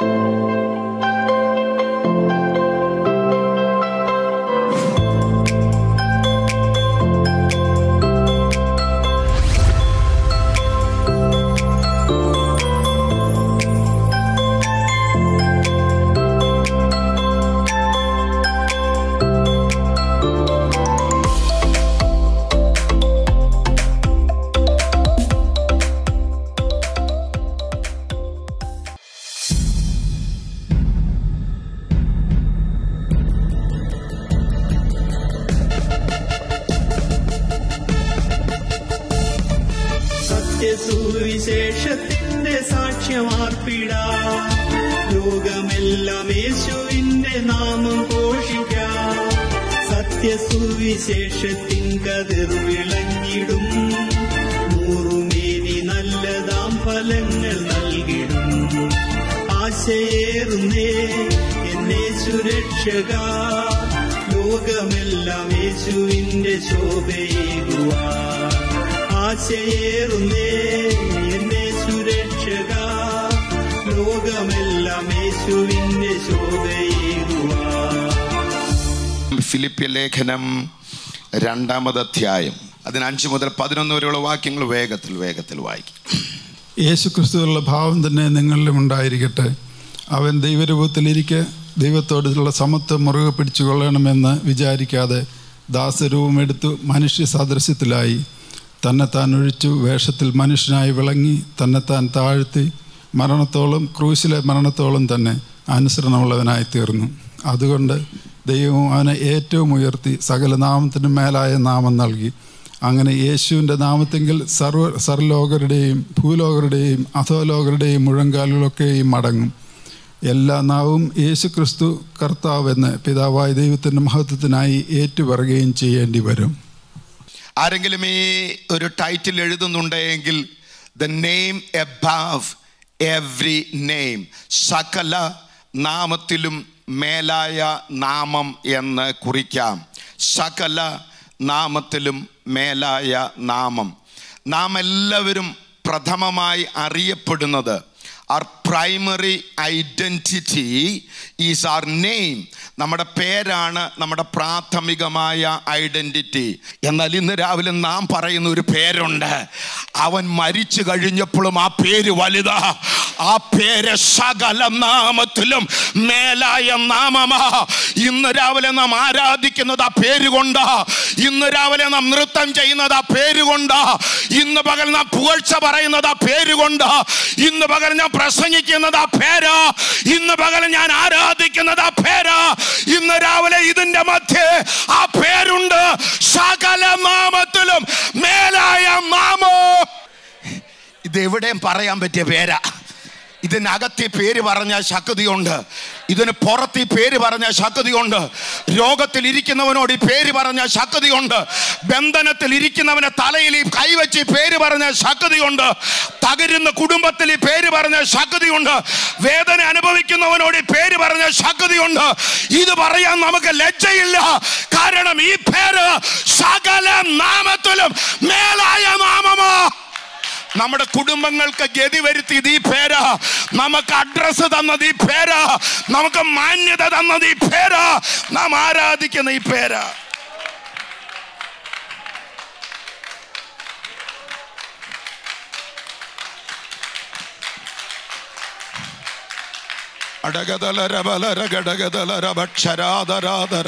സുവിശേഷത്തിന്റെ സാക്ഷ്യമാർപ്പിടാം, ലോകമെല്ലാം യേശുവിന്റെ നാമം ഘോഷിക്കാം. സത്യസുവിശേഷത്തിൻ കതിർ വിളഞ്ഞിടും, നൂറുമേനി നല്ലതാം ഫലങ്ങൾ നൽകിടും. ആശയേറുന്നേ എന്നെ സുരക്ഷക, ലോകമെല്ലാം യേശുവിന്റെ ശോഭയേകുവാൻ. ആശയേറുന്നേ എന്നെ സുരക്ഷക, ലോകമെല്ലാം യേശുവിന്റെ ശോഭയേകുവാൻ. ഫിലിപ്പിയ ലേഖനം 2-ാം അധ്യായം അതിന് 5 മുതൽ 11 വരെയുള്ള വാക്യങ്ങൾ വേഗത്തിൽ വായിക്കും. യേശു ക്രിസ്തുവിലുള്ള ഭാവം തന്നെ നിങ്ങളിലും ഉണ്ടായിരിക്കട്ടെ. അവൻ ദൈവരൂപത്തിലിരിക്കെ ദൈവത്തോടുള്ള സമത്വം മുറുകെ പിടിച്ചുകൊള്ളണമെന്ന് വിചാരിക്കാതെ ദാസരൂപമെടുത്തു മനുഷ്യ സാദൃശ്യത്തിലായി. തന്നെത്താൻ ഒഴിച്ചു, വേഷത്തിൽ മനുഷ്യനായി വിളങ്ങി, തന്നെത്താൻ താഴ്ത്തി മരണത്തോളം, ക്രൂശിലെ മരണത്തോളം തന്നെ അനുസരണമുള്ളവനായി തീർന്നു. അതുകൊണ്ട് ദൈവം അവനെ ഏറ്റവും ഉയർത്തി സകല നാമത്തിനും മേലായ നാമം നൽകി. അങ്ങനെ യേശുവിൻ്റെ നാമത്തെങ്കിൽ സർലോകരുടെയും ഭൂലോകരുടെയും അധോലോകരുടെയും മുഴങ്കാലുകളൊക്കെയും മടങ്ങും. എല്ലാ നാവും യേശു ക്രിസ്തു കർത്താവെന്ന് പിതാവായ ദൈവത്തിൻ്റെ മഹത്വത്തിനായി ഏറ്റുപറയുകയും ചെയ്യേണ്ടി വരും. ആരെങ്കിലും ഈ ഒരു ടൈറ്റിൽ എഴുതുന്നുണ്ടെങ്കിൽ the name above every name, സകല നാമത്തിലും മേലായ നാമം എന്ന് കുറിക്കാം. സകല നാമത്തിലും മേലായ നാമം. നാം എല്ലാവരും പ്രഥമമായി അറിയപ്പെടുന്നത്, our primary identity is our name. നമ്മുടെ പേരാണ് നമ്മുടെ പ്രാഥമികമായ ഐഡന്റിറ്റി. എന്നാൽ ഇന്ന് രാവിലെ നാം പറയുന്ന ഒരു പേരുണ്ട്. അവൻ മരിച്ചു കഴിഞ്ഞപ്പോഴും ആ പേര് വലുതാ. ആ പേര് സകല നാമത്തിലും മേലായ നാമമാ. ഇന്ന് രാവിലെ നാം ആരാധിക്കുന്നത് ആ പേരുകൊണ്ടാ. ഇന്ന് രാവിലെ നാം നൃത്തം ചെയ്യുന്നത് ആ പേരുകൊണ്ടാ. ഇന്ന് പകൽ നാം പുകഴ്ച പറയുന്നത് ആ പേരുകൊണ്ടാ. ഇന്ന് പകൽ ഞാൻ പ്രസംഗിക്കുന്നത് ആ പേരാ. ഇന്ന് പകൽ ഞാൻ ആരാധിക്കുന്നത് ആ പേരാ. ഇന്ന് രാവിലെ ഇതിന്റെ മധ്യേ ആ പേരുണ്ട്. സകല നാമത്തിലും മേലായ നാമോ. ഇതെവിടെയും പറയാൻ പറ്റിയ പേരാ. ഇതിനകത്ത് പേര് പറഞ്ഞ ശക്തിയുണ്ട്, ഇതിന് പുറത്ത് പേര് പറഞ്ഞ ശക്തിയുണ്ട്. രോഗത്തിൽ ഇരിക്കുന്നവനോട് ഈ പേര് പറഞ്ഞ ശക്തിയുണ്ട്. ബന്ധനത്തിൽ ഇരിക്കുന്നവനെ തലയിൽ ഈ കൈവച്ച് പേര് പറഞ്ഞ ശക്തിയുണ്ട്. തകരുന്ന കുടുംബത്തിൽ ഈ പേര് പറഞ്ഞ ശക്തിയുണ്ട്. വേദന അനുഭവിക്കുന്നവനോട് ഈ പേര് പറഞ്ഞ ശക്തിയുണ്ട്. ഇത് പറയാൻ നമുക്ക് ലജ്ജയില്ല. കാരണം ഈ പേര് സകല നാമത്തിലും മേലായ നാമമാ. നമ്മുടെ കുടുംബങ്ങൾക്ക് ഗതി വരുത്തിയത് ഈ പേരാ. നമുക്ക് അഡ്രസ് തന്നത് ഈ പേരാ. നമുക്ക് മാന്യത തന്നത് ഈ പേരാ. നാം ആരാധിക്കുന്ന ഈ പേരാ. അടഗദലര ബലര ഗടഗദലര ഭക്ഷരാദരാദര.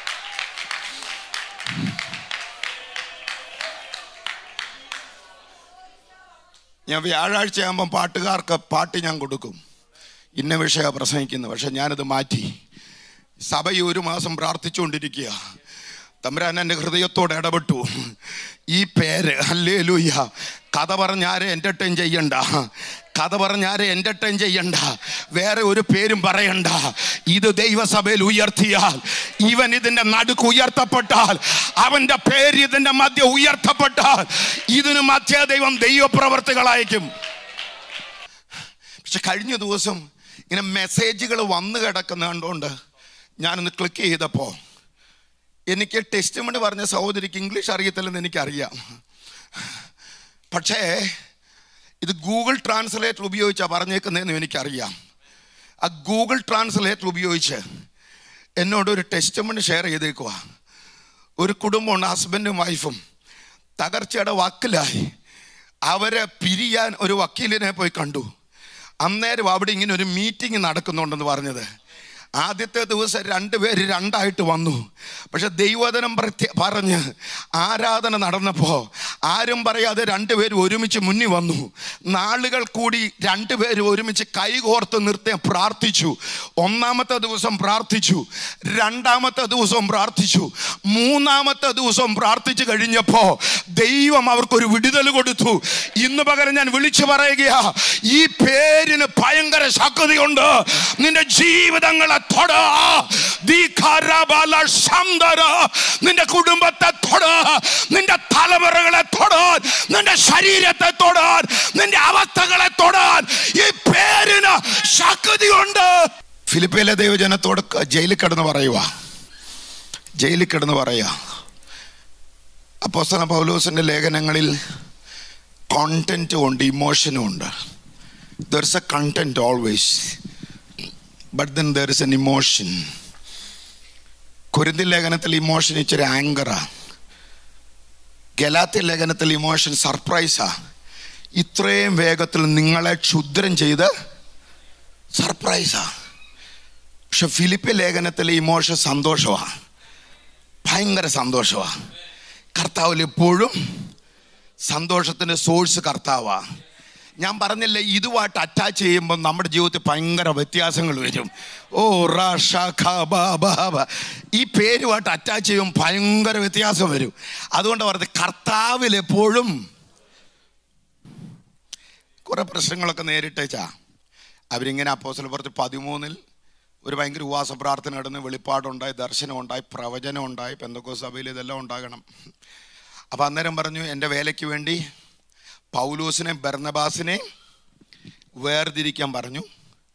ഞാൻ വ്യാഴാഴ്ച ആകുമ്പം പാട്ടുകാർക്ക് പാട്ട് ഞാൻ കൊടുക്കും. ഇന്ന വിഷയമാണ് പ്രസംഗിക്കുന്നത്. പക്ഷെ ഞാനത് മാറ്റി. സഭ 1 മാസം പ്രാർത്ഥിച്ചുകൊണ്ടിരിക്കുക. തമ്പുരാൻ എൻ്റെ ഹൃദയത്തോട് ഇടപെട്ടു. ഈ പേര് ഹല്ലേലൂയ, കഥ പറഞ്ഞാരെ എൻ്റർടൈൻ ചെയ്യണ്ട, കഥ പറഞ്ഞാരെ എൻ്റർടൈൻ ചെയ്യണ്ട, വേറെ ഒരു പേരും പറയണ്ട. ഇത് ദൈവസഭയിൽ ഉയർത്തിയാൽ, ഇവൻ ഇതിൻ്റെ നടുക്ക് ഉയർത്തപ്പെട്ടാൽ, അവൻ്റെ പേര് ഇതിൻ്റെ മധ്യ ഉയർത്തപ്പെട്ടാൽ, ഇതിന് മധ്യ ദൈവം ദൈവപ്രവർത്തികളായിരിക്കും. പക്ഷെ കഴിഞ്ഞ ദിവസം ഇങ്ങനെ മെസ്സേജുകൾ വന്നു കിടക്കുന്ന കണ്ടുകൊണ്ട് ഞാനൊന്ന് ക്ലിക്ക് ചെയ്തപ്പോൾ എനിക്ക് ടെസ്റ്റിമണി പറഞ്ഞ സഹോദരിക്ക് ഇംഗ്ലീഷ് അറിയത്തില്ലെന്ന് എനിക്കറിയാം. പക്ഷേ ഇത് ഗൂഗിൾ ട്രാൻസ്ലേറ്റർ ഉപയോഗിച്ചാണ് പറഞ്ഞേക്കുന്നതെന്ന് എനിക്കറിയാം. ആ ഗൂഗിൾ ട്രാൻസ്ലേറ്റർ ഉപയോഗിച്ച് എന്നോടൊരു ടെസ്റ്റ്മെന്റ് ഷെയർ ചെയ്തേക്കുക. ഒരു കുടുംബമുണ്ട്, ഹസ്ബൻഡും വൈഫും തകർച്ചയുടെ വക്കിലായി. അവരെ പിരിയാൻ ഒരു വക്കീലിനെ പോയി കണ്ടു. അന്നേരം അവിടെ ഇങ്ങനെ ഒരു മീറ്റിംഗ് നടക്കുന്നുണ്ടെന്ന് പറഞ്ഞത്. ആദ്യത്തെ ദിവസം രണ്ടുപേര് രണ്ടായിട്ട് വന്നു. പക്ഷെ ദൈവവചനം പറഞ്ഞ് ആരാധന നടന്നപ്പോൾ ആരും പറയാതെ രണ്ടുപേരും ഒരുമിച്ച് മുന്നിൽ വന്നു. നാളുകൾ കൂടി രണ്ടുപേരും ഒരുമിച്ച് കൈകോർത്ത് നിർത്തി പ്രാർത്ഥിച്ചു. ഒന്നാമത്തെ ദിവസം പ്രാർത്ഥിച്ചു, രണ്ടാമത്തെ ദിവസം പ്രാർത്ഥിച്ചു, മൂന്നാമത്തെ ദിവസം പ്രാർത്ഥിച്ചു കഴിഞ്ഞപ്പോൾ ദൈവം അവർക്കൊരു വിടുതൽ കൊടുത്തു. ഇന്ന് പകരം ഞാൻ വിളിച്ചു പറയുകയാ, ഈ പേരിന് ഭയങ്കര ശക്തിയുണ്ട്. നിന്റെ ജീവിതങ്ങളെ തൊട, നിന്റെ കുടുംബത്തെ തൊടാൻ, നിന്റെ തലമുറകളെ തൊടാൻ, നിന്റെ ശരീരത്തെ തൊടാൻ, നിന്റെ അവസ്ഥകളെ തൊടാൻ ഈ പേരിന് ശക്തിയുണ്ട്. ഫിലിപ്പിയിലെ ദൈവജനത്തോട് ജയിലിൽ കിടന്ന് പറയുക. അപ്പോസ്തലൻ പൗലോസിന്റെ ലേഖനങ്ങളിൽ കോണ്ടന്റും ഉണ്ട്, ഇമോഷനും ഉണ്ട്. There is a content always, but then there is an emotion. കൊരിന്ത്യൻ ലേഖനത്തിൽ ഇമോഷൻ ഇച്ചിരി ആങ്കറാ. ഗലാത്യ ലേഖനത്തിൽ ഇമോഷൻ സർപ്രൈസാ. ഇത്രയും വേഗത്തിൽ നിങ്ങളെ ക്ഷുദ്രം ചെയ്ത് സർപ്രൈസാ. പക്ഷെ ഫിലിപ്പി ലേഖനത്തിലെ ഇമോഷൻ സന്തോഷമാ, ഭയങ്കര സന്തോഷമാ. കർത്താവിൽ എപ്പോഴും സന്തോഷത്തിൻ്റെ സോഴ്സ് കർത്താവാ. ഞാൻ പറഞ്ഞില്ലേ, ഇതുമായിട്ട് അറ്റാച്ച് ചെയ്യുമ്പോൾ നമ്മുടെ ജീവിതത്തിൽ ഭയങ്കര വ്യത്യാസങ്ങൾ വരും. ഈ പേരുമായിട്ട് അറ്റാച്ച് ചെയ്യുമ്പോൾ ഭയങ്കര വ്യത്യാസം വരും. അതുകൊണ്ട് പറഞ്ഞത് കർത്താവിൽ എപ്പോഴും. കുറെ പ്രശ്നങ്ങളൊക്കെ നേരിട്ടേച്ചാ അവരിങ്ങനെ അപ്പോസ്തലപ്രവൃത്തി 13 ഒരു ഭയങ്കര ഉപവാസ പ്രാർത്ഥന നടന്ന് വെളിപ്പാടുണ്ടായി, ദർശനമുണ്ടായി, പ്രവചനമുണ്ടായി. പെന്തക്കോസ്ത് സഭയിൽ ഇതെല്ലാം ഉണ്ടാകണം. അപ്പം അന്നേരം പറഞ്ഞു, എൻ്റെ വേലയ്ക്ക് വേണ്ടി പൗലോസിനെ ബർന്നബാസിനെ വേർതിരിക്കാൻ പറഞ്ഞു.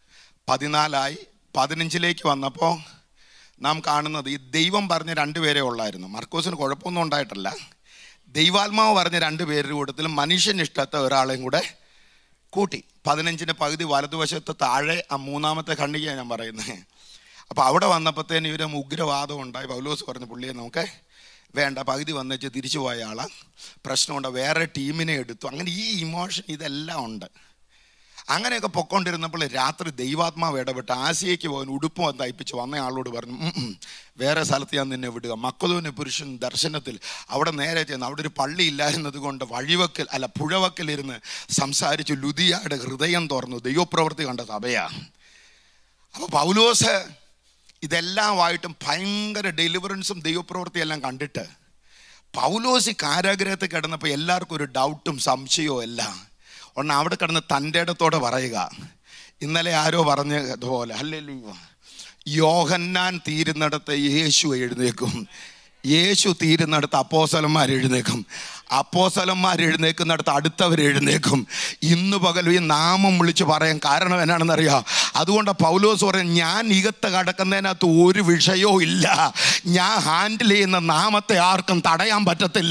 14 15 വന്നപ്പോൾ നാം കാണുന്നത് ഈ ദൈവം പറഞ്ഞ 2 പേരെ ഉള്ളായിരുന്നു. മർക്കോസിന് കുഴപ്പമൊന്നും ഉണ്ടായിട്ടല്ല. ദൈവാത്മാവ് പറഞ്ഞ 2 പേരുടെ കൂട്ടത്തിൽ മനുഷ്യൻ ഇഷ്ടത്തെ ഒരാളെയും കൂടെ കൂട്ടി. 15 പകുതി വലതുവശത്ത് താഴെ ആ 3-ാമത്തെ ഖണ്ഡികയാണ് ഞാൻ പറയുന്നത്. അപ്പോൾ അവിടെ വന്നപ്പോഴത്തേന് ഇവരും ഉഗ്രവാദം ഉണ്ടായി. പൗലോസ് പറഞ്ഞു, പുള്ളിയെ നമുക്ക് വേണ്ട, പകുതി വന്നിച്ച് തിരിച്ചു പോയ ആളാ, പ്രശ്നമുണ്ട്, വേറെ ടീമിനെ എടുത്തു. അങ്ങനെ ഈ ഇമോഷൻ ഇതെല്ലാം ഉണ്ട്. അങ്ങനെയൊക്കെ പൊക്കോണ്ടിരുന്നപ്പോൾ രാത്രി ദൈവാത്മാവ് ഇടപെട്ട് ആസിയയ്ക്ക് പോകാൻ ഉടുപ്പും തയ്പ്പിച്ച് വന്ന ആളോട് പറഞ്ഞു, വേറെ സ്ഥലത്ത് ഞാൻ നിന്നെ വിടുക. മക്കതോന്യ പുരുഷൻ ദർശനത്തിൽ അവിടെ നേരെ ചെന്ന് അവിടെ ഒരു പള്ളി ഇല്ലായിരുന്നത് കൊണ്ട് പുഴവക്കലിരുന്ന് സംസാരിച്ചു. ലുദിയയുടെ ഹൃദയം തുറന്നു. ദൈവപ്രവൃത്തി കണ്ട സഭയാ. അപ്പോൾ പൗലോസ് ഇതെല്ലാമായിട്ടും ഭയങ്കര ഡെലിവറൻസും ദൈവപ്രവൃത്തിയെല്ലാം കണ്ടിട്ട് പൗലോസ് കാരാഗ്രഹത്തിൽ കിടന്നപ്പോൾ എല്ലാവർക്കും ഒരു ഡൗട്ടും സംശയവും എല്ലാം ഒന്ന് അവിടെ കിടന്ന് തൻ്റെ ഇടത്തോടെ പറയുക. ഇന്നലെ ആരോ പറഞ്ഞതുപോലെ ഹല്ലേലൂയ, യോഹന്നാൻ തീരുന്നിടത്ത് യേശു എഴുന്നേക്കും, യേശു തീരുന്നിടത്ത് അപ്പോസ്തലന്മാർ എഴുന്നേക്കും, അപ്പോസ്തലന്മാർ എഴുന്നേക്കുന്നിടത്ത് അടുത്തവർ എഴുന്നേക്കും. ഇന്ന് പകൽ ഈ നാമം വിളിച്ച് പറയാൻ കാരണം എന്നാണെന്നറിയാം. അതുകൊണ്ട് പൗലോസ് പറയും, ഞാൻ ഇകത്ത് കടക്കുന്നതിനകത്ത് ഒരു വിഷയവും ഇല്ല. ഞാൻ ഹാൻഡിൽ ചെയ്യുന്ന നാമത്തെ ആർക്കും തടയാൻ പറ്റത്തില്ല.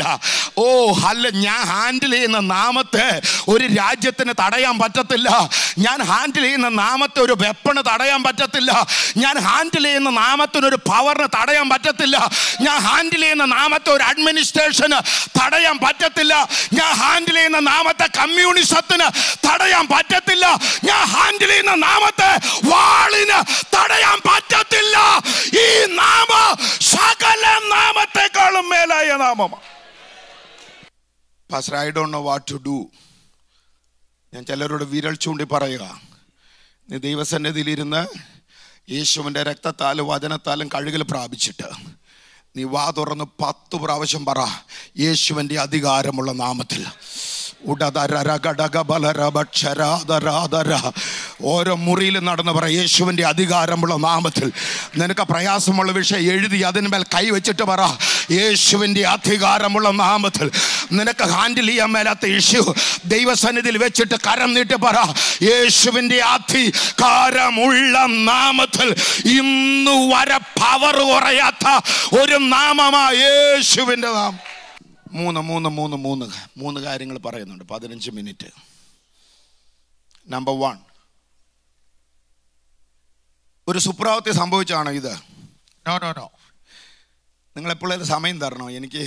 ഞാൻ ഹാൻഡിൽ ചെയ്യുന്ന നാമത്തെ ഒരു രാജ്യത്തിന് തടയാൻ പറ്റത്തില്ല. ഞാൻ ഹാൻഡിൽ ചെയ്യുന്ന നാമത്തെ ഒരു വെപ്പണ് തടയാൻ പറ്റത്തില്ല. ഞാൻ ഹാൻഡിൽ ചെയ്യുന്ന നാമത്തിനൊരു പവറിന് തടയാൻ പറ്റത്തില്ല. ഞാൻ ഹാൻഡിൽ ചെയ്യുന്ന നാമത്തെ ഒരു അഡ്മിനിസ്ട്രേഷന് തടയാൻ പറ്റത്തില്ല. ഞാൻ ഹാൻഡിൽ ചെയ്യുന്ന നാമത്തെ കമ്മ്യൂണിസത്തിന് തടയാൻ പറ്റത്തില്ല. ഞാൻ ഹാൻഡിൽ ചെയ്യുന്ന നാമത്തെ വാളിന് തടയാൻ പറ്റത്തില്ല. ഈ നാമം സകല നാമത്തെക്കാളും മേലായ നാമമാണ്. Pastor, I don't know what to do. ഞാൻ ചിലരോട് വിരൽ ചൂണ്ടി പറയുക, നീ ദൈവസന്നിധിയിലിരുന്ന് യേശുവിൻ്റെ രക്തത്താലും വചനത്താലും കഴുകൽ പ്രാപിച്ചിട്ട് നീ വാ തുറന്ന് 10 പ്രാവശ്യം പറ, യേശുവിൻ്റെ അധികാരമുള്ള നാമത്തിൽ. ഓരോ മുറിയിലും നടന്ന് പറ, യേശുവിൻ്റെ അധികാരമുള്ള നാമത്തിൽ. നിനക്ക് പ്രയാസമുള്ള വിഷയം എഴുതി അതിന്മേൽ കൈവച്ചിട്ട് പറ, യേശുവിൻ്റെ അധികാരമുള്ള നാമത്തിൽ. നിനക്ക് ഹാൻഡിൽ ചെയ്യാൻ മേലാത്ത ഇഷ്യൂ ദൈവസന്നിധിയിൽ വെച്ചിട്ട് കരം നീട്ടി പറ, യേശുവിൻ്റെ അധികാരമുള്ള നാമത്തിൽ. ഇന്നു വരെ പവർ കുറയാത്ത ഒരു നാമമാ യേശുവിൻ്റെ നാമം. 3 കാര്യങ്ങൾ പറയുന്നുണ്ട്. 15 മിനിറ്റ്. നമ്പർ 1, ഒരു സുപ്രഭാതത്തിൽ സംഭവിച്ചാണോ ഇത്? നോ. നിങ്ങളെപ്പോഴും സമയം തരണോ? എനിക്ക്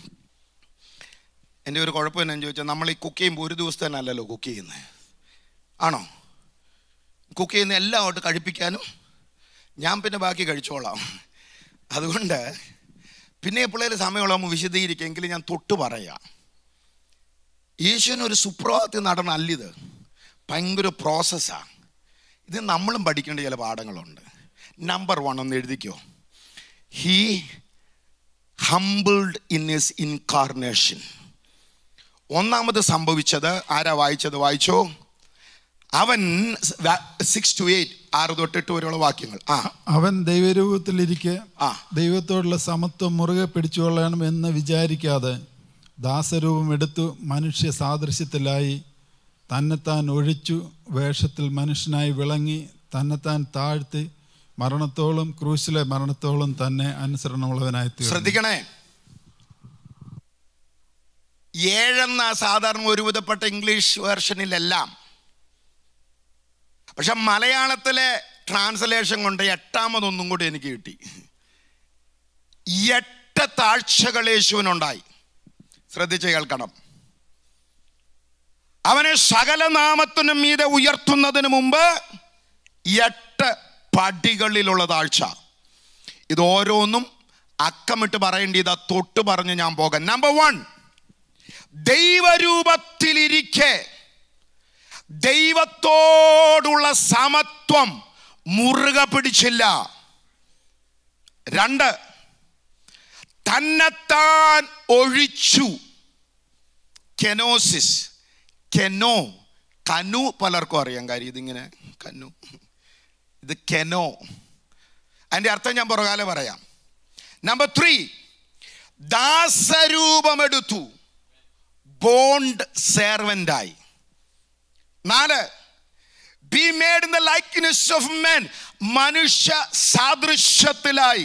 എൻ്റെ ഒരു കുഴപ്പം എന്നാന്ന് ചോദിച്ചാൽ, നമ്മൾ ഈ കുക്ക് ചെയ്യുമ്പോൾ ഒരു ദിവസത്തെ തന്നെ അല്ലല്ലോ കുക്ക് ചെയ്യുന്നത്, ആണോ? കുക്ക് ചെയ്യുന്ന എല്ലാമായിട്ട് കഴിപ്പിക്കാനും ഞാൻ പിന്നെ ബാക്കി കഴിച്ചോളാം. അതുകൊണ്ട് പിന്നെ എപ്പോഴേലും സമയമുള്ളപ്പോൾ വിശദീകരിക്കുമെങ്കിൽ ഞാൻ തൊട്ട് പറയാം. യേശുവിനൊരു സുപ്രഭാതത്തിൽ നടന്നല്ലിത്, ഭയങ്കര പ്രോസസ്സാണ്. ഇത് നമ്മളും പഠിക്കേണ്ട ചില പാഠങ്ങളുണ്ട്. നമ്പർ 1 ഒന്ന് എഴുതിക്കോ. He humbled in his incarnation. ഒന്നാമത് സംഭവിച്ചത് ആരാ വായിച്ചത്? വായിച്ചോ. അവൻ 6 to 8 6 തൊട്ട് 8 വരെയുള്ള വാക്യങ്ങൾ. അവൻ ദൈവരൂപത്തിലിരിക്കെ ദൈവത്തോടുള്ള സമത്വം മുറുകെ പിടിച്ചുകൊള്ളണം എന്ന് വിചാരിക്കാതെ ദാസരൂപം എടുത്തു മനുഷ്യ സാദൃശ്യത്തിലായി തന്നെത്താൻ ഒഴിച്ചു, വേഷത്തിൽ മനുഷ്യനായി വിളങ്ങി, തന്നെത്താൻ താഴ്ത്തി മരണത്തോളം, ക്രൂശിലെ മരണത്തോളം തന്നെ അനുസരണമുള്ളവനായി തീർന്നു. ശ്രദ്ധിക്കണേ, 7 സാധാരണ ഒരുവിധപ്പെട്ട ഇംഗ്ലീഷ് വേർഷനിലെല്ലാം, പക്ഷെ മലയാളത്തിലെ ട്രാൻസ്ലേഷൻ കൊണ്ട് 8ാമതൊന്നും കൂടി എനിക്ക് കിട്ടി. 8 താഴ്ചകൾ യേശുവിനുണ്ടായി. ശ്രദ്ധിച്ച് കേൾക്കണം. അവനെ സകല നാമത്തിനും മീതെ ഉയർത്തുന്നതിന് മുമ്പ് 8 പടികളിലുള്ള താഴ്ച. ഇത് ഓരോന്നും അക്കമിട്ട് പറയേണ്ടത് തൊട്ട് പറഞ്ഞ് ഞാൻ പോകാം. നമ്പർ 1, ദൈവരൂപത്തിലിരിക്കെ ദൈവത്തോടുള്ള സമത്വം മുറുകെ പിടിച്ചില്ല. 2, തന്നെത്താൻ ഒഴിച്ചു. കെനോസിസ്, കെനോ, കനു പലർക്കും അറിയാം, കാര്യം ഇതിങ്ങനെ കനു, ഇത് കെനോ. അതിൻ്റെ അർത്ഥം ഞാൻ പുറകാലെ പറയാം. നമ്പർ 3, ദാസരൂപമെടുത്തു, ബോണ്ട് സെർവൻ്റായി. 4, be made in the likeness of men, മനുഷ്യ സാദൃശ്യത്തിലായി.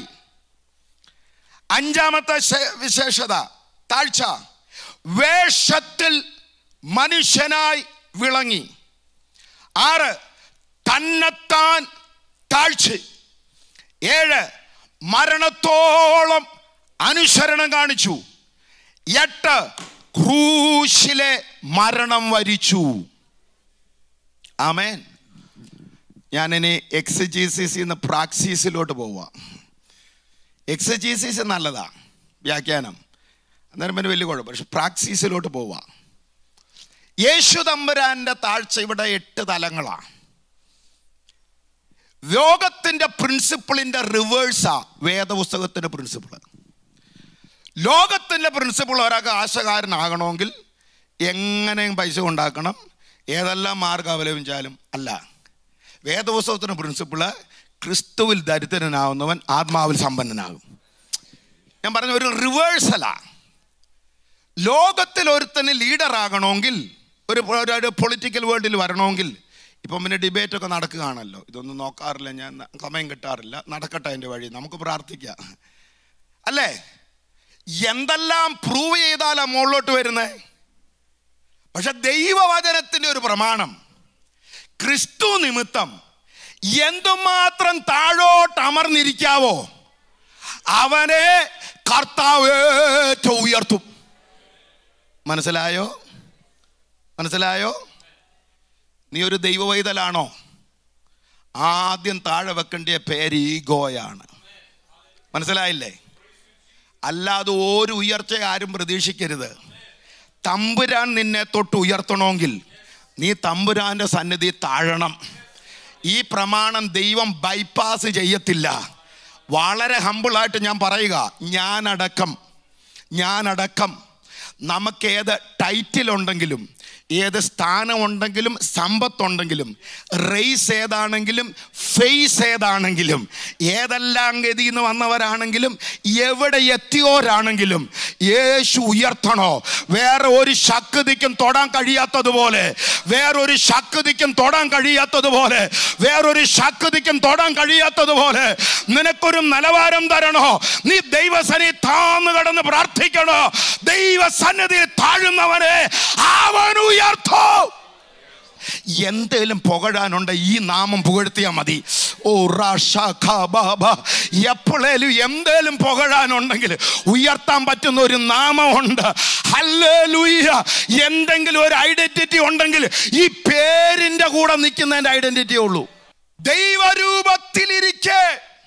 5ാമത്തെ വിശേഷത താഴ്ച, വേഷത്തിൽ മനുഷ്യനായി വിളങ്ങി. 6, തന്നെത്താൻ താഴ്ച. 7, മരണത്തോളം അനുസരണം കാണിച്ചു. 8, ക്രൂശിലെ മരണം വരിച്ചു. ആമേൻ. ഞാനിനി എക്സജീസിസിൽ നിന്ന് പ്രാക്സീസിലോട്ട് പോവാം. എക്സജീസിസ് നല്ലതാ, വ്യാഖ്യാനം, അന്നേരം പിന്നെ വലിയ കുഴപ്പം. പക്ഷെ പ്രാക്സീസിലോട്ട് പോവാം. യേശു തമ്പുരാൻ്റെ താഴ്ച ഇവിടെ 8 തലങ്ങളാണ്. ലോകത്തിൻ്റെ പ്രിൻസിപ്പിളിൻ്റെ റിവേഴ്സാ വേദപുസ്തകത്തിൻ്റെ പ്രിൻസിപ്പിൾ. ലോകത്തിൻ്റെ പ്രിൻസിപ്പിൾ ഒരാൾക്ക് ആശകാരനാകണമെങ്കിൽ എങ്ങനെയും പൈസ ഉണ്ടാക്കണം, ഏതെല്ലാം മാർഗം അവലംബിച്ചാലും അല്ല. വേദപുസ്തകത്തിൻ്റെ പ്രിൻസിപ്പിള് ക്രിസ്തുവിൽ ദരിദ്രനാവുന്നവൻ ആത്മാവിൽ സമ്പന്നനാകും. ഞാൻ പറഞ്ഞ ഒരു റിവേഴ്സലാ. ലോകത്തിൽ ഒരുത്തന് ലീഡറാകണമെങ്കിൽ, ഒരു പൊളിറ്റിക്കൽ വേൾഡിൽ വരണമെങ്കിൽ, ഇപ്പം പിന്നെ ഡിബേറ്റൊക്കെ നടക്കുകയാണല്ലോ, ഇതൊന്നും നോക്കാറില്ല ഞാൻ, സമയം കിട്ടാറില്ല, നടക്കട്ടെ അതിൻ്റെ വഴി, നമുക്ക് പ്രാർത്ഥിക്കാം അല്ലേ? എന്തെല്ലാം പ്രൂവ് ചെയ്താലാണ് മുകളിലോട്ട് വരുന്നത്? പക്ഷെ ദൈവവചനത്തിൻ്റെ ഒരു പ്രമാണം, ക്രിസ്തു നിമിത്തം എന്തുമാത്രം താഴോട്ട് അമർന്നിരിക്കാവോ അവനെ കർത്താവ് ഏറ്റവും ഉയർത്തും. മനസ്സിലായോ? മനസ്സിലായോ? നീ ഒരു ദൈവവൈതലാണോ? ആദ്യം താഴെ വെക്കേണ്ട പേര് ഈഗോയാണ്. മനസ്സിലായില്ലേ? അല്ലാതെ ഒരു ഉയർച്ച ആരും പ്രതീക്ഷിക്കരുത്. തമ്പുരാൻ നിന്നെ തൊട്ട് ഉയർത്തണമെങ്കിൽ നീ തമ്പുരാൻ്റെ സന്നിധി താഴണം. ഈ പ്രമാണം ദൈവം ബൈപ്പാസ് ചെയ്യത്തില്ല. വളരെ ഹമ്പിളായിട്ട് ഞാൻ പറയുക, ഞാനടക്കം നമുക്കേത് ടൈറ്റിലുണ്ടെങ്കിലും, ഏത് സ്ഥാനമുണ്ടെങ്കിലും, സമ്പത്തുണ്ടെങ്കിലും, റേസ് ഏതാണെങ്കിലും, ഫേസ് ഏതാണെങ്കിലും, ഏതെല്ലാം ഗതിയിൽ നിന്ന് വന്നവരാണെങ്കിലും, എവിടെ എത്തിയോരാണെങ്കിലും, യേശു ഉയർത്തണോ? വേറെ ഒരു ശക്തിക്കും തൊടാൻ കഴിയാത്തതുപോലെ, വേറൊരു ശക്തിക്കും തൊടാൻ കഴിയാത്തതുപോലെ, വേറൊരു ശക്തിക്കും തൊടാൻ കഴിയാത്തതുപോലെ നിനക്കൊരു നിലവാരം തരണോ? നീ ദൈവസന്നിധി താഴ്ന്നു കിടന്ന് പ്രാർത്ഥിക്കണോ? ദൈവസന്നിധിയിൽ താഴുന്നവനെ അവൻ ഉയർത്തോ. എന്തേലും പുകഴാനുണ്ട് ഈ നാമം പുകഴ്ത്തിയാൽ മതി. ഓ എപ്പോഴേലും എന്തേലും പുകഴാനുണ്ടെങ്കിൽ ഉയർത്താൻ പറ്റുന്ന ഒരു നാമമുണ്ട്. ഹല്ലേലൂയ. എന്തെങ്കിലും ഒരു ഐഡന്റിറ്റി ഉണ്ടെങ്കിൽ ഈ പേരിന്റെ കൂടെ നിൽക്കുന്നതിന്റെ ഐഡന്റിറ്റിയേ ഉള്ളൂ. ദൈവരൂപത്തിലിരിക്കെ,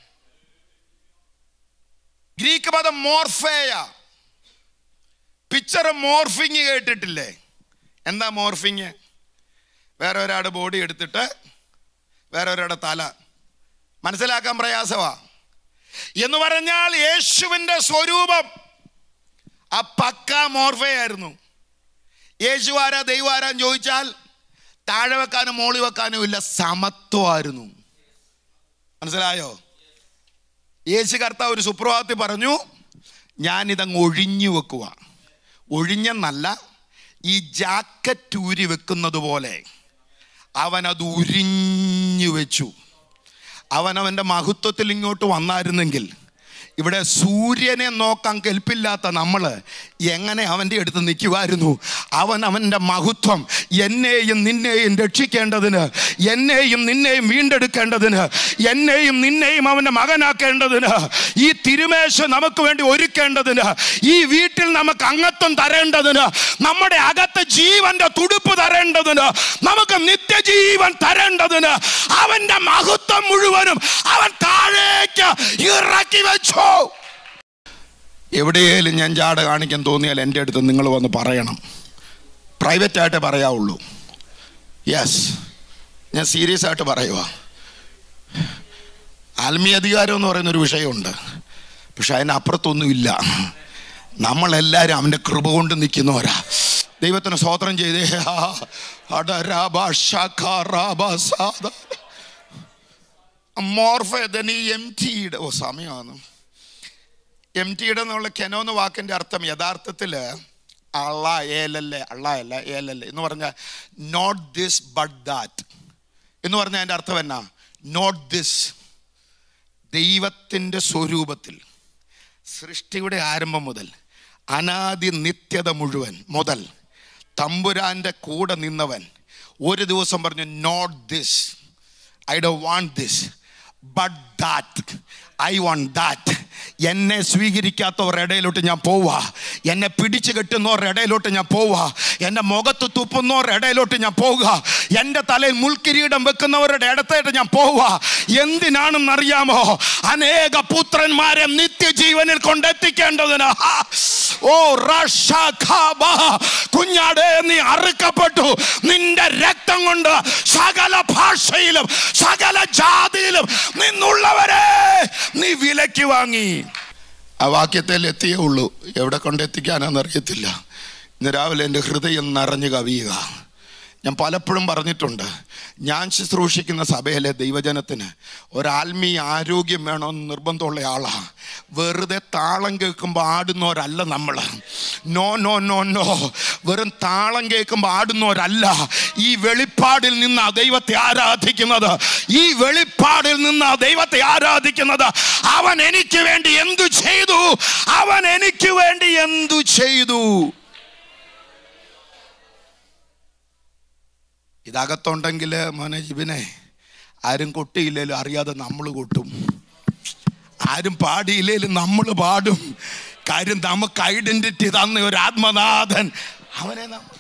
ഗ്രീക്ക് പദം മോർഫേയ. പിക്ചർ മോർഫിങ് കേട്ടിട്ടില്ലേ? എന്താ മോർഫിങ്? വേറെ ഒരാളുടെ ബോഡി എടുത്തിട്ട് വേറെ ഒരാളുടെ തല. മനസ്സിലാക്കാൻ പ്രയാസമാ. എന്ന് പറഞ്ഞാൽ യേശുവിൻ്റെ സ്വരൂപം ആ പക്ക മോർഫയായിരുന്നു. യേശു ആരാ ദൈവം ആരാന്ന് ചോദിച്ചാൽ താഴെ വെക്കാനും മോളി വെക്കാനും ഇല്ല, സമത്വമായിരുന്നു. മനസ്സിലായോ? യേശു കർത്താവ് ഒരു സുപ്രഭാതത്തിൽ പറഞ്ഞു, ഞാനിതങ്ങ് ഒഴിഞ്ഞു വെക്കുക. ഒഴിഞ്ഞെന്നല്ല, ഈ ജാക്കറ്റ് ഊരി വെക്കുന്നത് പോലെ അവനത് ഉരിഞ്ഞു വെച്ചു. അവനവൻ്റെ മഹത്വത്തിൽ ഇങ്ങോട്ട് വന്നായിരുന്നെങ്കിൽ ഇവിടെ സൂര്യനെ നോക്കാൻ കെൽപ്പില്ലാത്ത നമ്മൾ എങ്ങനെ അവൻ്റെ അടുത്ത് നിൽക്കുമായിരുന്നു? അവൻ്റെ മഹത്വം എന്നെയും നിന്നെയും രക്ഷിക്കേണ്ടതിന്, എന്നെയും നിന്നെയും വീണ്ടെടുക്കേണ്ടതിന്, എന്നെയും നിന്നെയും അവൻ്റെ മകനാക്കേണ്ടതിന്, ഈ തിരുമേശ നമുക്ക് വേണ്ടി ഒരുക്കേണ്ടതിന്, ഈ വീട്ടിൽ നമുക്ക് അംഗത്വം തരേണ്ടതിന്, നമ്മുടെ അകത്ത് ജീവന്റെ തുടുപ്പ് തരേണ്ടതിന്, നമുക്ക് നിത്യജീവൻ തരേണ്ടതിന് അവൻ്റെ മഹത്വം മുഴുവനും അവൻ താഴേക്ക് ഇറക്കി വെച്ചു. എവിടെയെങ്കിലും ഞാൻ ജാട കാണിക്കാൻ തോന്നിയാൽ എൻ്റെ അടുത്ത് നിങ്ങൾ വന്ന് പറയണം. പ്രൈവറ്റായിട്ടേ പറയാവുള്ളൂ. യെസ്, ഞാൻ സീരിയസ് ആയിട്ട് പറയുക. ആത്മീയ അധികാരം എന്ന് പറയുന്നൊരു വിഷയമുണ്ട്, പക്ഷെ അതിനപ്പുറത്തൊന്നുമില്ല. നമ്മളെല്ലാവരും അവൻ്റെ കൃപ കൊണ്ട് നിൽക്കുന്നവരാ. ദൈവത്തിന് സ്തോത്രം ചെയ്തേ. സമയമാണ്. എംറ്റിയുടെ എന്നുള്ള കെനോ എന്ന വാക്കിൻ്റെ അർത്ഥം യഥാർത്ഥത്തിൽ അള്ളയല്ലേ എന്ന് പറഞ്ഞാൽ നോട്ട് ദിസ് ബട്ട് ദാറ്റ് എന്ന് പറഞ്ഞാൽ അതിൻ്റെ അർത്ഥം എന്നാ? Not this. ദൈവത്തിൻ്റെ സ്വരൂപത്തിൽ സൃഷ്ടിയുടെ ആരംഭം മുതൽ അനാദി നിത്യത മുഴുവൻ മുതൽ തമ്പുരാൻ്റെ കൂടെ നിന്നവൻ ഒരു ദിവസം പറഞ്ഞു, not this, I don't want this, but that, I want that. എന്നെ സ്വീകരിക്കാത്തവരുടെ ഇടയിലോട്ട് ഞാൻ പോവുക, എന്നെ പിടിച്ചു കെട്ടുന്നവരുടെ ഇടയിലോട്ട് ഞാൻ പോവുക, എൻ്റെ മുഖത്ത് തുപ്പുന്നവരുടെ ഇടയിലോട്ട് ഞാൻ പോവുക, എൻ്റെ തലയിൽ മുൾക്കിരീടം വെക്കുന്നവരുടെ ഇടത്തോട്ട് ഞാൻ പോവുക. എന്തിനാണെന്നറിയാമോ? അനേക പുത്രന്മാരെ നിത്യജീവനിൽ കൊണ്ടെത്തിക്കേണ്ടതിന്. ഓ കുഞ്ഞാടേ, നീ അറുക്കപ്പെട്ടു. നിന്റെ രക്തം കൊണ്ട് സകല ഭാഷയിലും സകല ജാതിയിലും നിന്നുള്ളവരെ നീ വിലയ്ക്ക് വാങ്ങി. ആ വാക്യത്തിൽ എത്തിയേ ഉള്ളൂ. എവിടെ കൊണ്ടെത്തിക്കാനാണെന്നറിയത്തില്ല. ഇന്ന് രാവിലെ എൻ്റെ ഹൃദയം നിറഞ്ഞു കവിയുക. ഞാൻ പലപ്പോഴും പറഞ്ഞിട്ടുണ്ട്, ഞാൻ ശുശ്രൂഷിക്കുന്ന സഭയിലെ ദൈവജനത്തിന് ഒരാത്മീയ ആരോഗ്യം വേണമെന്ന് നിർബന്ധമുള്ള ആളാണ്. വെറുതെ താളം കേൾക്കുമ്പോൾ ആടുന്നവരല്ല നമ്മൾ. നോ നോ നോ നോ, വെറും താളം കേൾക്കുമ്പോൾ ആടുന്നവരല്ല. ഈ വെളിപ്പാടിൽ നിന്ന് ദൈവത്തെ ആരാധിക്കുന്നത്, ഈ വെളിപ്പാടിൽ നിന്ന് ദൈവത്തെ ആരാധിക്കുന്നത്. അവൻ എനിക്ക് വേണ്ടി എന്തു ചെയ്തു, അവൻ എനിക്ക് വേണ്ടി എന്തു ചെയ്തു. ഇതകത്തുണ്ടെങ്കിൽ മോനെ ജിബിനെ, ആരും കൊട്ടിയില്ലേലും അറിയാതെ നമ്മൾ കൊട്ടും, ആരും പാടിയില്ലേലും നമ്മൾ പാടും. കാര്യം നമുക്ക് ഐഡന്റിറ്റി തന്ന ഒരു ആത്മനാഥൻ, അവനെ നമ്മൾ.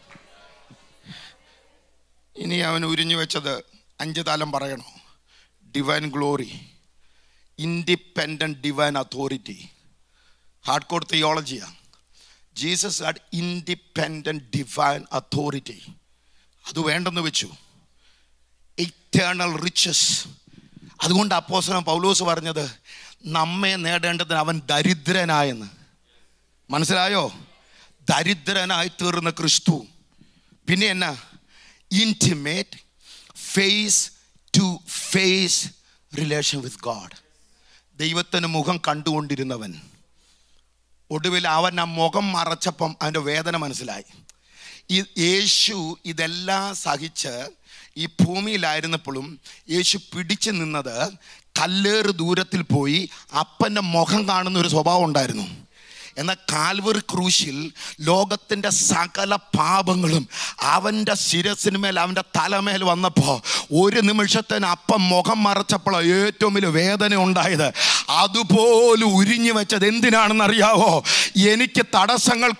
ഇനി അവൻ ഉരിഞ്ഞു വെച്ചത് 5 തലം പറയണോ? Divine glory, independent divine authority, hard core തിയോളജിയാ. Jesus had independent divine authority. അത് വേണ്ടെന്ന് വെച്ചു. Eternal riches. അതുകൊണ്ട് അപ്പോസ്തലൻ പൗലോസ് പറഞ്ഞത് നമ്മെ നേടേണ്ടതിന് അവൻ ദരിദ്രനായെന്ന്. മനസ്സിലായോ? ദരിദ്രനായി തീർന്ന ക്രിസ്തു. പിന്നെ എന്നാ? Intimate face to face relation with God. ദൈവത്തിന് മുഖം കണ്ടുകൊണ്ടിരുന്നവൻ ഒടുവിൽ അവൻ ആ മുഖം മറച്ചപ്പം അവൻ്റെ വേദന മനസ്സിലായി. യേശു ഇതെല്ലാം സഹിച്ച് ഈ ഭൂമിയിലായിരുന്നപ്പോഴും യേശു പിടിച്ചു നിന്നത് കല്ലേറ് ദൂരത്തിൽ പോയി അപ്പൻ്റെ മുഖം കാണുന്ന ഒരു സ്വഭാവം ഉണ്ടായിരുന്നു. എന്നാൽ കാൽവറി ക്രൂശിൽ ലോകത്തിൻ്റെ സകല പാപങ്ങളും അവൻ്റെ ശിരസിനുമേൽ, അവൻ്റെ തലമേൽ വന്നപ്പോൾ ഒരു നിമിഷത്തിന് അപ്പം മുഖം മറച്ചപ്പോഴാണ് ഏറ്റവും വലിയ വേദന ഉണ്ടായത്. അതുപോലെ ഉരിഞ്ഞു വെച്ചത് എന്തിനാണെന്നറിയാവോ? എനിക്ക് തടസ്സങ്ങൾ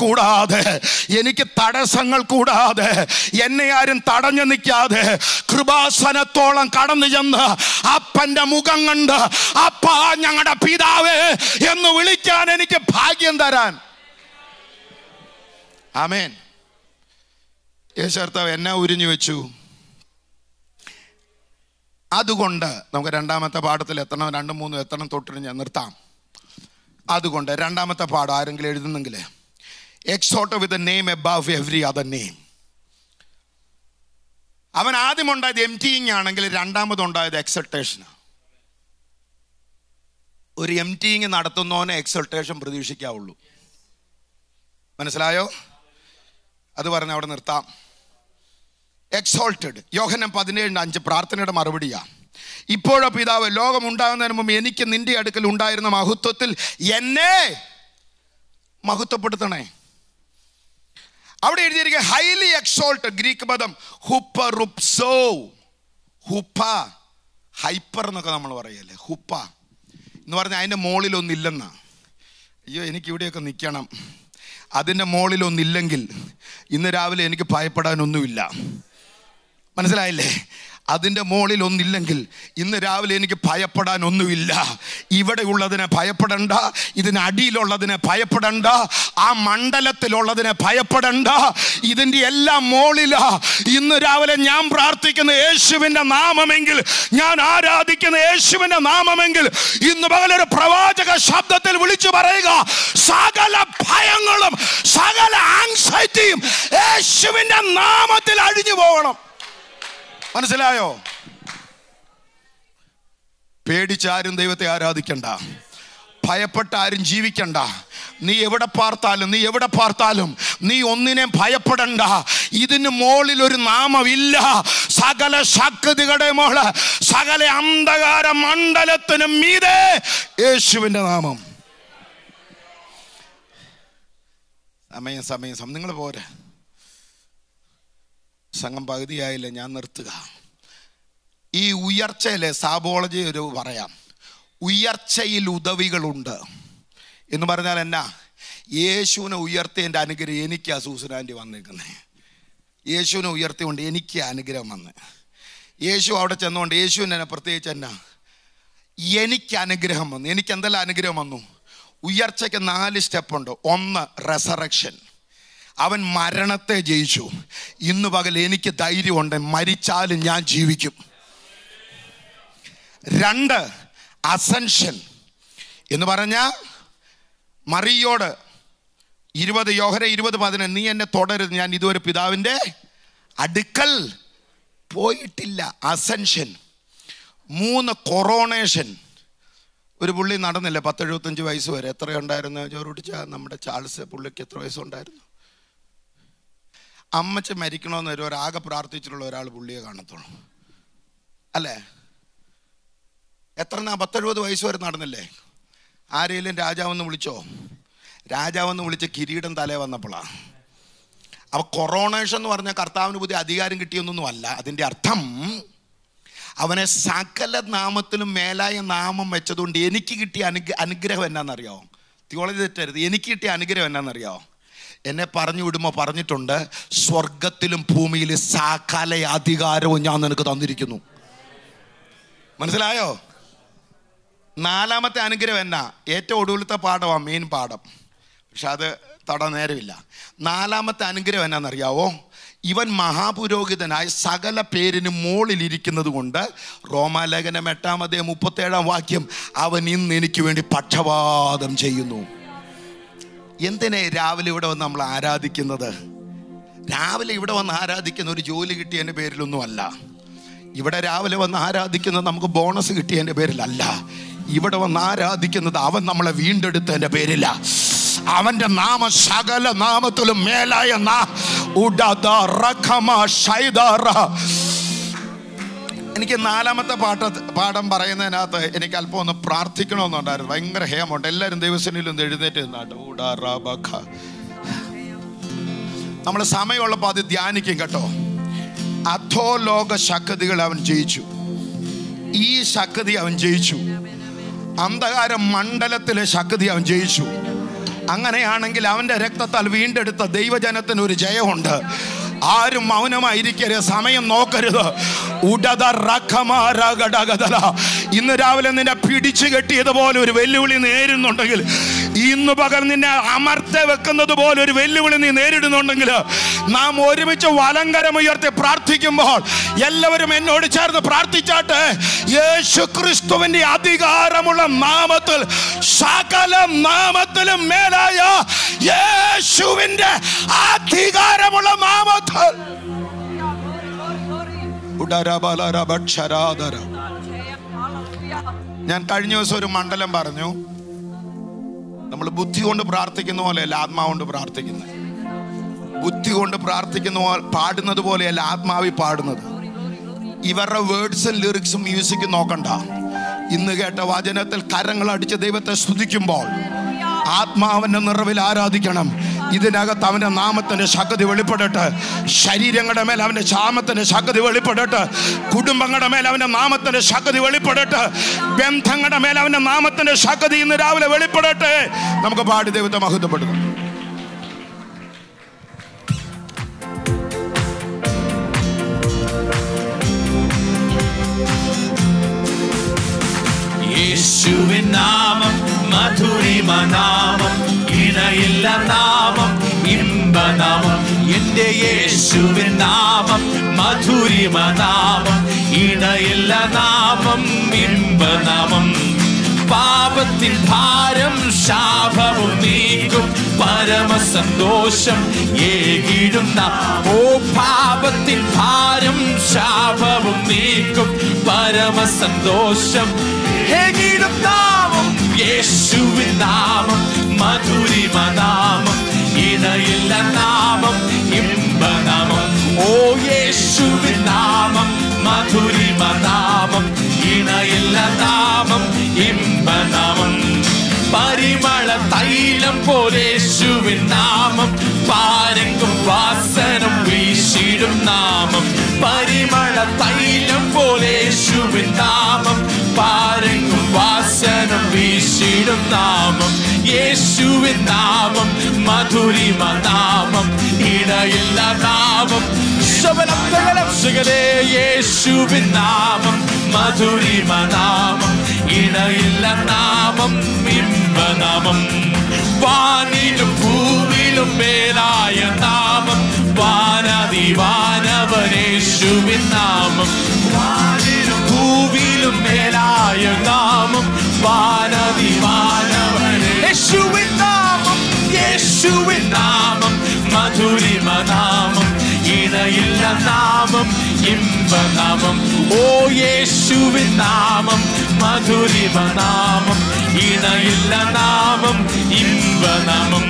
കൂടാതെ എന്നെ ആരും തടഞ്ഞു നിൽക്കാതെ കൃപാസനത്തോളം കടന്നു ചെന്ന് അപ്പൻ്റെ മുഖം കണ്ട് അപ്പാ ഞങ്ങളുടെ പിതാവേ എന്ന് വിളിക്കാൻ എനിക്ക് ഭാഗ്യം തരാൻ. ആമേൻ. യേശു കർത്താവ് എന്നെ ഉരിഞ്ഞു വെച്ചു. അതുകൊണ്ട് നമുക്ക് രണ്ടാമത്തെ പാഠത്തിൽ എത്തണം, 2-3 എത്തണം, തൊട്ടിട്ട് ഞാൻ നിർത്താം. അതുകൊണ്ട് രണ്ടാമത്തെ പാഠം ആരെങ്കിലും എഴുതുന്നെങ്കിൽ, exalt with a name above every other name. അവൻ ആദ്യം ഉണ്ടായത് എംറ്റിയിങ് ആണെങ്കിൽ രണ്ടാമതുണ്ടായത് എക്സൾട്ടേഷനാണ്. ഒരു എംറ്റിയിങ് നടത്തുന്നവനെ എക്സൾട്ടേഷൻ പ്രതീക്ഷിക്കാവുള്ളൂ. മനസ്സിലായോ? അത് പറഞ്ഞ് അവിടെ നിർത്താം. എക്സോൾട്ടഡ്. യോഹന്നാൻ 17:5 പ്രാർത്ഥനയുടെ മറുപടിയാ. ഇപ്പോഴോ പിതാവ്, ലോകം ഉണ്ടാകുന്നതിന് മുമ്പ് എനിക്ക് നിന്റെ അടുക്കൽ ഉണ്ടായിരുന്ന മഹത്വത്തിൽ എന്നെ മഹത്വപ്പെടുത്തണേ. അവിടെ എഴുതിയിരിക്കുക ഹൈലി എക്സോൾട്ടഡ്. ഗ്രീക്ക് പദം ഹുപ്പറുപ്സോ. ഹുപ്പ, ഹൈപ്പർ എന്നൊക്കെ നമ്മൾ പറയല്ലേ. ഹുപ്പ എന്ന് പറഞ്ഞാൽ അതിൻ്റെ മുകളിലൊന്നില്ലെന്നാ. അയ്യോ എനിക്കിവിടെയൊക്കെ നിൽക്കണം, അതിൻ്റെ മുകളിലൊന്നില്ലെങ്കിൽ ഇന്ന് രാവിലെ എനിക്ക് ഭയപ്പെടാനൊന്നുമില്ല. മനസ്സിലായില്ലേ? അതിൻ്റെ മുകളിൽ ഒന്നില്ലെങ്കിൽ ഇന്ന് രാവിലെ എനിക്ക് ഭയപ്പെടാനൊന്നുമില്ല. ഇവിടെ ഉള്ളതിനെ ഭയപ്പെടണ്ട, ഇതിനടിയിലുള്ളതിനെ ഭയപ്പെടണ്ട, ആ മണ്ഡലത്തിലുള്ളതിനെ ഭയപ്പെടണ്ട. ഇതിൻ്റെ എല്ലാം മുകളിലാ ഇന്ന് രാവിലെ ഞാൻ പ്രാർത്ഥിക്കുന്ന യേശുവിൻ്റെ നാമമെങ്കിൽ, ഞാൻ ആരാധിക്കുന്ന യേശുവിൻ്റെ നാമമെങ്കിൽ, ഇന്ന് പകലൊരു പ്രവാചക ശബ്ദത്തിൽ വിളിച്ചു പറയുക, സകല ഭയങ്ങളും സകല ആങ്സൈറ്റിയും യേശുവിൻ്റെ നാമത്തിൽ അഴിഞ്ഞു പോകണം. മനസ്സിലായോ? പേടിച്ചാരും ദൈവത്തെ ആരാധിക്കണ്ട, ഭയപ്പെട്ട ആരും ജീവിക്കണ്ട. നീ എവിടെ പാർത്താലും നീ ഒന്നിനെ ഭയപ്പെടണ്ട. ഇതിന് മുകളിൽ ഒരു നാമമില്ല. സകല ശക്തികളുടെ മോള്, സകല അന്ധകാര മണ്ഡലത്തിനും മീതെ യേശുവിൻ്റെ നാമം. സമയം നിങ്ങൾ പോരെ, സംഘം പകുതിയായില്ല, ഞാൻ നിർത്തുക. ഈ ഉയർച്ചയിലെ സാബോളജി ഒരു പറയാം, ഉയർച്ചയിൽ ഉദവികളുണ്ട് എന്ന് പറഞ്ഞാൽ എന്നാ? യേശുവിനെ ഉയർത്തിയതിൻ്റെ അനുഗ്രഹം എനിക്ക് സൂസനാൻറ്റി വന്നിരിക്കുന്നത്. യേശുവിനെ ഉയർത്തിക്കൊണ്ട് എനിക്ക് അനുഗ്രഹം വന്ന്, യേശു അവിടെ ചെന്നുകൊണ്ട് യേശുവിനെ പ്രത്യേകിച്ച് എന്നാ എനിക്ക് അനുഗ്രഹം വന്നു. എനിക്ക് എന്തെല്ലാം അനുഗ്രഹം വന്നു? ഉയർച്ചയ്ക്ക് 4 സ്റ്റെപ്പുണ്ട്. 1 റെസറക്ഷൻ. അവൻ മരണത്തെ ജയിച്ചു. ഇന്ന് പകൽ എനിക്ക് ധൈര്യമുണ്ട്, മരിച്ചാലും ഞാൻ ജീവിക്കും. 2 അസെൻഷൻ എന്ന് പറഞ്ഞാൽ മറിയോട് 20 യോഹന 20:10 നീ എന്നെ തുടരുത്, ഞാൻ ഇതുവരെ പിതാവിൻ്റെ അടുക്കൽ പോയിട്ടില്ല. അസെൻഷൻ. 3 കൊറോണേഷൻ. ഒരു പുള്ളി നടന്നില്ല 10-75 വയസ്സ് വരെ. എത്രയുണ്ടായിരുന്നു ചോറുടിച്ച നമ്മുടെ ചാൾസ് പുള്ളിക്ക് എത്ര വയസ്സുണ്ടായിരുന്നു? അമ്മച്ച് മരിക്കണമെന്ന് ഒരാകെ പ്രാർത്ഥിച്ചിട്ടുള്ള ഒരാൾ പുള്ളിയെ കാണത്തുള്ളൂ അല്ലേ? എത്ര 10-70 വയസ്സ് വരെ നടന്നില്ലേ? ആരെങ്കിലും രാജാവെന്ന് വിളിച്ചോ? രാജാവെന്ന് വിളിച്ച കിരീടം തലേ വന്നപ്പോഴാണ്. അപ്പോൾ കൊറോണേഷൻ എന്ന് പറഞ്ഞാൽ കർത്താവിന് പുതിയ അധികാരം കിട്ടിയൊന്നും അല്ല. അതിൻ്റെ അർത്ഥം അവനെ സകല നാമത്തിലും മേലായ നാമം വെച്ചതുകൊണ്ട് എനിക്ക് കിട്ടിയ അനുഗ്രഹം എന്നാണെന്നറിയാമോ? തിയോളജി തെറ്റരുത്. എനിക്ക് കിട്ടിയ അനുഗ്രഹം എന്നാണെന്നറിയാമോ? എന്നെ പറഞ്ഞു വിടുമ്പോൾ പറഞ്ഞിട്ടുണ്ട്, സ്വർഗത്തിലും ഭൂമിയിലും സകല അധികാരവും ഞാൻ നിനക്ക് തന്നിരിക്കുന്നു. മനസ്സിലായോ? 4ാമത്തെ അനുഗ്രഹം എന്നാ? ഏറ്റവും ഒടുവിലത്തെ പാഠമാണ് മെയിൻ പാഠം, പക്ഷെ അത് തൊടാൻ നേരമില്ല. 4ാമത്തെ അനുഗ്രഹം എന്നാണെന്നറിയാവോ? ഇവൻ മഹാപുരോഹിതനായി സകല പേരിന് മുകളിലിരിക്കുന്നത് കൊണ്ട്, റോമാലേഖനം 8:37 അവൻ ഇന്ന് എനിക്ക് വേണ്ടി പക്ഷപാതം ചെയ്യുന്നു. എന്തിനെ രാവിലെ ഇവിടെ വന്ന് നമ്മൾ ആരാധിക്കുന്നത്? രാവിലെ ഇവിടെ വന്ന് ആരാധിക്കുന്ന ഒരു ജോലി കിട്ടിയതിൻ്റെ പേരിലൊന്നും അല്ല. ഇവിടെ രാവിലെ വന്ന് ആരാധിക്കുന്നത് നമുക്ക് ബോണസ് കിട്ടിയതിൻ്റെ പേരിലല്ല. ഇവിടെ വന്ന് ആരാധിക്കുന്നത് അവൻ നമ്മളെ വീണ്ടെടുത്തതിൻ്റെ പേരില. അവൻ്റെ നാമം സകല നാമത്തിലും മേലായ എനിക്ക് 4ാമത്തെ പാഠം പറയുന്നതിനകത്ത് എനിക്ക് അല്പം ഒന്ന് പ്രാർത്ഥിക്കണമെന്നുണ്ടായിരുന്നു. ഭയങ്കര ഹേമുണ്ട്. എല്ലാവരും ദൈവസന്നിധിയിൽ ഒന്ന് എഴുന്നേറ്റ് നിന്നാട്ടോ. നമ്മൾ സമയമുള്ളപ്പോൾ അത് ധ്യാനിക്കും കേട്ടോ. അധോലോക ശക്തികൾ അവൻ ജയിച്ചു. ഈ ശക്തി അവൻ ജയിച്ചു. അന്ധകാര മണ്ഡലത്തിലെ ശക്തി അവൻ ജയിച്ചു. അങ്ങനെയാണെങ്കിൽ അവൻ്റെ രക്തത്താൽ വീണ്ടെടുത്ത ദൈവജനത്തിന് ഒരു ജയമുണ്ട്. ആരും മൗനമായിരിക്കരുത്, സമയം നോക്കരുത്. ഇന്ന് രാവിലെ നിന്നെ പിടിച്ചു കെട്ടിയതുപോലെ ഒരു വെല്ലുവിളി നേരിടുന്നുണ്ടെങ്കിൽ, ഇന്ന് പകൽ നിന്നെ അമർത്ത വെക്കുന്നത് പോലെ ഒരു വെല്ലുവിളി നീ നേരിടുന്നുണ്ടെങ്കിൽ, നാം ഒരുമിച്ച് വലങ്കരം ഉയർത്തി പ്രാർത്ഥിക്കുമ്പോൾ എല്ലാവരും എന്നോട് ചേർന്ന് പ്രാർത്ഥിച്ചാട്ടെ. യേശു ക്രിസ്തുവിന്റെ അധികാരമുള്ള നാമത്തിൽ, സകല നാമത്തിലും മേലായ യേശുവിന്റെ അധികാരമുള്ള നാമത്തിൽ. ഞാൻ കഴിഞ്ഞ ദിവസം ഒരു മണ്ഡലം പറഞ്ഞു. നമ്മൾ ബുദ്ധി കൊണ്ട് പ്രാർത്ഥിക്കുന്ന പോലെയല്ല ആത്മാവുകൊണ്ട് പ്രാർത്ഥിക്കുന്നത്. ബുദ്ധി കൊണ്ട് പാടുന്നത് പോലെയല്ല ആത്മാവി പാടുന്നത്. ഇവരുടെ വേർഡ്സും ലിറിക്സും മ്യൂസിക്കും നോക്കണ്ട. ഇന്ന് കേട്ട വചനത്തിൽ കരങ്ങളടിച്ച് ദൈവത്തെ സ്തുതിക്കുമ്പോൾ ആത്മാവിന്റെ നിറവിൽ ആരാധിക്കണം. ഇതിനകത്ത് അവന്റെ നാമത്തിന്റെ ശക്തി വെളിപ്പെടട്ടെ. ശരീരങ്ങളുടെ മേൽ അവന്റെ നാമത്തിന്റെ ശക്തി വെളിപ്പെടട്ടെ. കുടുംബങ്ങളുടെ മേൽ അവന്റെ നാമത്തിന്റെ ശക്തി വെളിപ്പെടട്ടെ. ബന്ധങ്ങളുടെ മേൽ അവന്റെ നാമത്തിന്റെ ശക്തി ഇന്ന് രാവിലെ വെളിപ്പെടട്ടെ. നമുക്ക് പാടി ദൈവത്തെ മഹത്വപ്പെടുത്താം. യേശുവിൻ നാമം മധുരിമ നാമം, ഇണയില്ല നാമം, ഇമ്പനാമം. എന്റെ യേശുവിൻ നാമം മധുരിമ നാമം, ഇണയില്ല നാമം, ഇമ്പനാമം. പാപത്തിൻ ഭാരം ശാപവും നീക്കും, പരമസന്തോഷം ഏകിടുന്ന. ഓ പാപത്തിൻ ഭാരം ശാപവും നീക്കും, പരമസന്തോഷം ഏകിടും നാമം. യേശുവിൻ നാമം മധുരിമ നാമം, ഇണയില്ല നാമം, ഇമ്പനാമം. ഓ യേശുവിൻ നാമം മധുരിമ നാമം, ഇണയില്ല നാമം, ഇമ്പനാമം. പരിമള തൈലം പോലെ യേശുവിൻ നാമം, പാരങ്കും വാസനം വീശിടും നാമം. പരിമള തൈലം പോലെ യേശുവിൻ നാമം, പാരങ്കും വാസനം വീശിടും നാമം. യേശുവിൻ നാമം മധുരിമ നാമം, ഇണയില്ല നാമം. യേശുവിൻ നാമം മധുരിമ നാമം, ഇണയില്ല നാമം, ഇമ്പനാമം. വാനിലും ഭൂമിയിലും മേലായ നാമം, വാനതിവാനവനേശുവിൻ നാമം. വാനിലും ഭൂമിയിലും മേലായ നാമം, വാനതിവാനവനേശുവിൻ നാമം. യേശുവിൻ നാമം മധുരിമ നാമം, ഇണയില്ല നാമം, ഇമ്പനാമം. ഓ യേശുവിൻ നാമം മധുരിമ നാമം, ഇണയില്ല നാമം, ഇമ്പനാമം.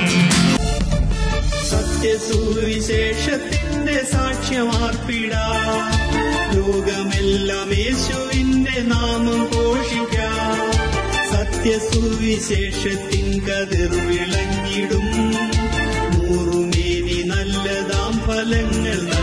സത്യസുവിശേഷത്തിന്റെ സാക്ഷ്യമാർപ്പിടാം, ലോകമെല്ലാം യേശുവിന്റെ നാമം ഘോഷിക്കാം. സത്യസുവിശേഷത്തിൻ കതിർ വിളങ്ങിടും, നൂറുമേനി നല്ലതാം ഫലങ്ങൾ